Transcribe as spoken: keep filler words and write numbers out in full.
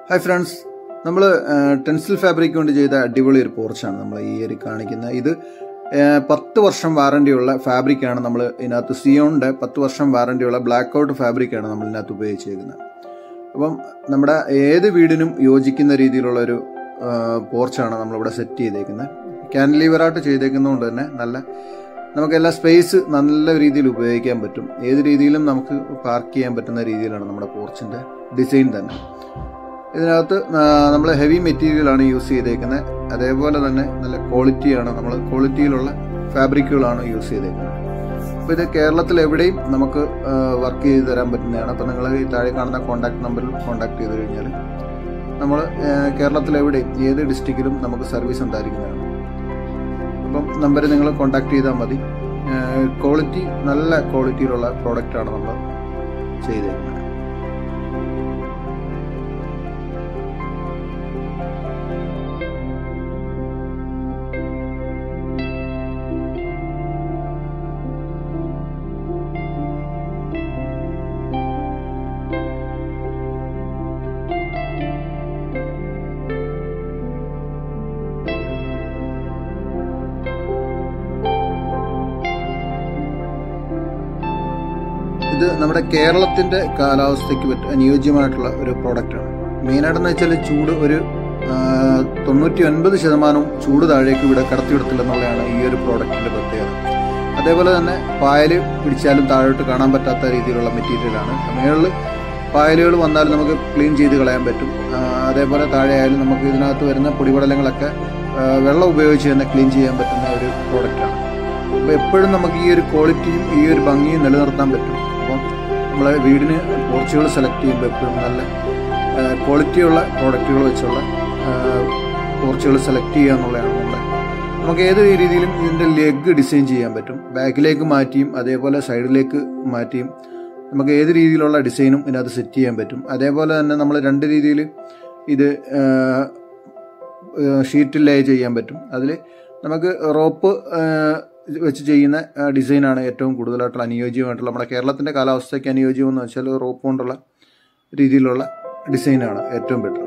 Hi friends, നമ്മൾ ടെൻസിൽ fabric കൊണ്ട് ചെയ്ത അടിപൊളി ഒരു പോർച്ചാണ് നമ്മൾ ഈ ഒരു കാണിക്കുന്നത്. ഇത് പത്ത് വർഷം വാറണ്ടിയുള്ള ഫാബ്രിക്കാണ്. നമ്മൾ ഇതിനകത്ത് സിയോണിൻ്റെ പത്ത് വർഷം വാറണ്ടിയുള്ള ബ്ലാക്ക് ഔട്ട് ഫാബ്രിക്കാണ് നമ്മൾ ഇതിനകത്ത് ഉപയോഗിച്ചിരിക്കുന്നത്. അപ്പം നമ്മുടെ ഏത് വീടിനും യോജിക്കുന്ന രീതിയിലുള്ള ഒരു പോർച്ചാണ് നമ്മളിവിടെ സെറ്റ് ചെയ്തേക്കുന്നത്. ക്യാൻലിവറായിട്ട് ചെയ്തേക്കുന്നതുകൊണ്ട് തന്നെ നല്ല നമുക്ക് എല്ലാ സ്പേസ് നല്ല രീതിയിൽ ഉപയോഗിക്കാൻ പറ്റും. ഏത് രീതിയിലും നമുക്ക് പാർക്ക് ചെയ്യാൻ പറ്റുന്ന രീതിയിലാണ് നമ്മുടെ പോർച്ചിൻ്റെ ഡിസൈൻ തന്നെ. ഇതിനകത്ത് നമ്മൾ ഹെവി മെറ്റീരിയലാണ് യൂസ് ചെയ്തേക്കുന്നത്. അതേപോലെ തന്നെ നല്ല ക്വാളിറ്റിയാണ്, നമ്മൾ ക്വാളിറ്റിയിലുള്ള ഫാബ്രിക്കുകളാണ് യൂസ് ചെയ്തേക്കുന്നത്. അപ്പോൾ ഇത് കേരളത്തിൽ എവിടെയും നമുക്ക് വർക്ക് ചെയ്ത് തരാൻ പറ്റുന്നതാണ്. അപ്പോൾ നിങ്ങൾ ഈ താഴെ കാണുന്ന കോൺടാക്ട് നമ്പറിൽ കോൺടാക്ട് ചെയ്ത് കഴിഞ്ഞാൽ നമ്മൾ കേരളത്തിൽ എവിടെയും ഏത് ഡിസ്ട്രിക്റ്റിലും നമുക്ക് സർവീസ് ഉണ്ടായിരിക്കുന്നതാണ്. അപ്പം നമ്പർ നിങ്ങൾ കോൺടാക്ട് ചെയ്താൽ മതി. ക്വാളിറ്റി നല്ല ക്വാളിറ്റിയിലുള്ള പ്രോഡക്റ്റാണ് നമ്മൾ ചെയ്തേക്കുന്നത്. ഇത് നമ്മുടെ കേരളത്തിൻ്റെ കാലാവസ്ഥയ്ക്ക് പറ്റ അനുയോജ്യമായിട്ടുള്ള ഒരു പ്രോഡക്റ്റാണ്. മെയിനായിട്ടെന്ന് വെച്ചാൽ ചൂട് ഒരു തൊണ്ണൂറ്റി ഒൻപത് ശതമാനവും ചൂട് താഴേക്ക് ഇവിടെ കടത്തിവിടത്തില്ലെന്നുള്ളതാണ് ഈ ഒരു പ്രോഡക്റ്റിൻ്റെ പ്രത്യേകത. അതേപോലെ തന്നെ പായൽ പിടിച്ചാലും താഴോട്ട് കാണാൻ പറ്റാത്ത രീതിയിലുള്ള മെറ്റീരിയലാണ്. മുകളിൽ പായലുകൾ വന്നാലും നമുക്ക് ക്ലീൻ ചെയ്ത് കളയാൻ പറ്റും. അതേപോലെ താഴെ ആയാലും നമുക്ക് ഇതിനകത്ത് വരുന്ന പൊടിപടലങ്ങളൊക്കെ വെള്ളം ഉപയോഗിച്ച് തന്നെ ക്ലീൻ ചെയ്യാൻ പറ്റുന്ന ഒരു പ്രോഡക്റ്റാണ്. അപ്പോൾ എപ്പോഴും നമുക്ക് ഈ ഒരു ക്വാളിറ്റിയും ഈ ഒരു ഭംഗിയും നിലനിർത്താൻ പറ്റും. അപ്പം നമ്മൾ വീടിന് പോർച്ചുകൾ സെലക്ട് ചെയ്യുമ്പോൾ എപ്പോഴും നല്ല ക്വാളിറ്റിയുള്ള പ്രോഡക്റ്റുകൾ വെച്ചുള്ള പോർച്ചുകൾ സെലക്ട് ചെയ്യുക എന്നുള്ളതാണ് നമ്മൾ. നമുക്ക് ഏത് രീതിയിലും ഇതിൻ്റെ ലെഗ് ഡിസൈൻ ചെയ്യാൻ പറ്റും. ബാക്കിലേക്ക് മാറ്റിയും അതേപോലെ സൈഡിലേക്ക് മാറ്റിയും നമുക്ക് ഏത് രീതിയിലുള്ള ഡിസൈനും ഇതിനകത്ത് സെറ്റ് ചെയ്യാൻ പറ്റും. അതേപോലെ തന്നെ നമ്മൾ രണ്ട് രീതിയിൽ ഇത് ഷീറ്റ് ലേ ചെയ്യാൻ പറ്റും. അതിൽ നമുക്ക് റോപ്പ് വെച്ച് ചെയ്യുന്ന ഡിസൈനാണ് ഏറ്റവും കൂടുതലായിട്ടുള്ള അനുയോജ്യമായിട്ടുള്ള, നമ്മുടെ കേരളത്തിൻ്റെ കാലാവസ്ഥയ്ക്ക് അനുയോജ്യമെന്ന് വെച്ചാൽ റോപ്പ് കൊണ്ടുള്ള രീതിയിലുള്ള ഡിസൈനാണ് ഏറ്റവും ബെറ്റർ.